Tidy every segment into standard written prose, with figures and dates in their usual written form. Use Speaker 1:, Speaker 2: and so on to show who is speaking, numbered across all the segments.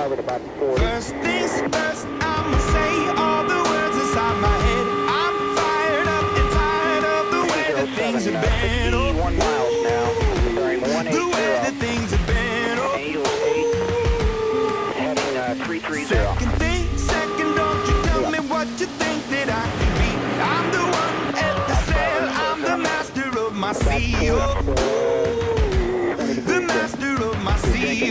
Speaker 1: at about 40.
Speaker 2: First things first, I'ma say all the words inside my head. I'm fired up and tired of the way that things have been.
Speaker 1: 61 miles now. Bearing 180.
Speaker 2: The way that things have been.
Speaker 1: Angels 8. Heading 330.
Speaker 2: Second, don't you tell me what you think that I can be. I'm the one at the sail. I'm the master of my sea. The master of my sea.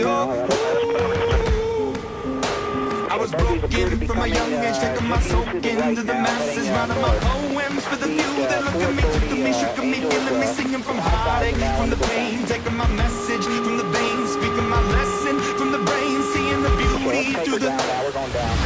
Speaker 2: I was broken from a young age, taking my soak into the masses, writing my poems for the few that look at me, took to me, shook at me, killing me, singing from heartache, from the pain, taking my message from the veins, speaking my lesson from the brain, seeing the beauty through the...
Speaker 1: We're going down.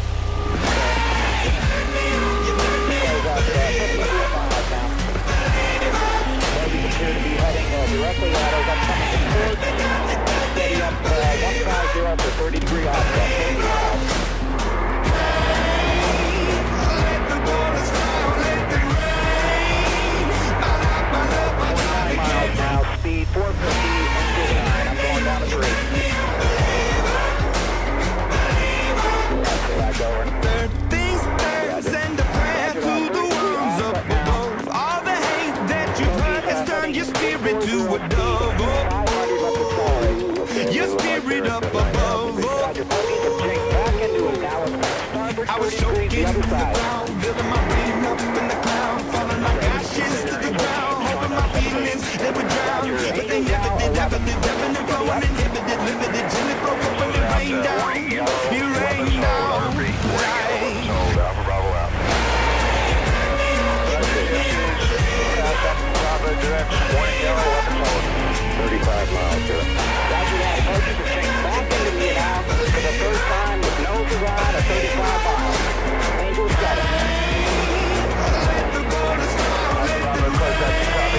Speaker 1: Appear to be heading directly at us. I'm coming towards. Steady up 150 for 30-degree offset. 49 miles now. Speed 450. Engine 9. I'm going down to 3. That's going.
Speaker 2: Third things first, send a prayer to the ones up above. All the hate that you've heard has turned your spirit to a dove. Your spirit up above. I was choking in the ground, building my rain up in the cloud, falling like ashes to the ground, hoping my feelings they would drown, but they never did, ebbing and flowing, inhibited, limited, till it broke up and it rained down. It rained down.
Speaker 1: Warning yellow, weapon mode. 35 miles, sir. Roger that. Approaching to change back into me now for the first time with no design at 35 miles. Angel 7. Robert, close that to copy.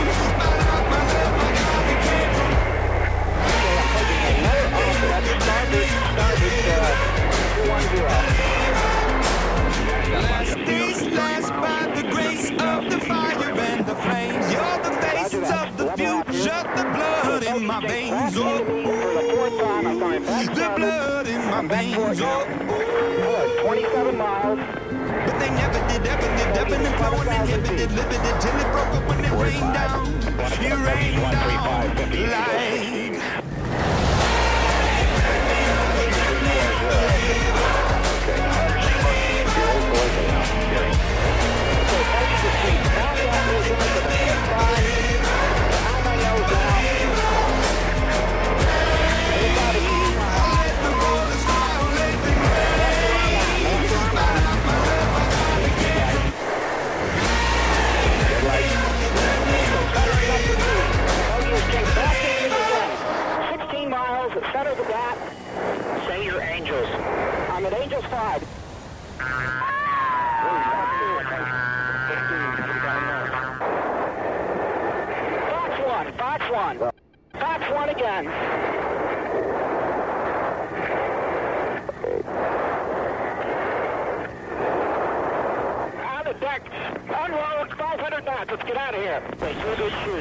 Speaker 1: Okay, I'm taking another off. That's starboard 210.
Speaker 2: Last days last by the grace of the fire and the flames. You're the face of the future, the blood in my veins. Oh, the blood in my veins. Oh,
Speaker 1: 27 miles.
Speaker 2: but they never did, ever lived, ebbing and flowing, inhibited, limited, till it broke up when it rained down. It rained down like...
Speaker 1: Center the gap. Say your Angels. I'm at Angels 5. Fox 1. Fox 1 again. On the deck. Unload 500 knots. Let's get out of here. Wait, you good shoes.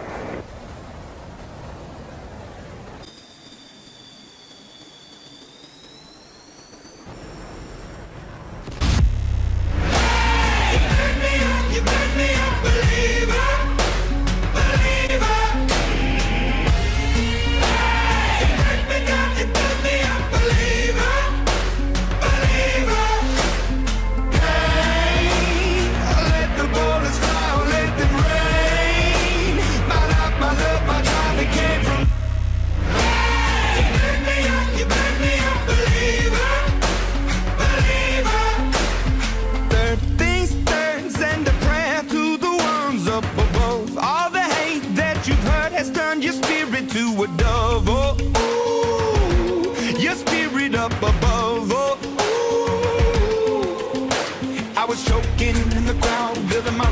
Speaker 1: To a dove, oh, oh, your spirit up above, oh, oh. I was choking in the crowd, building my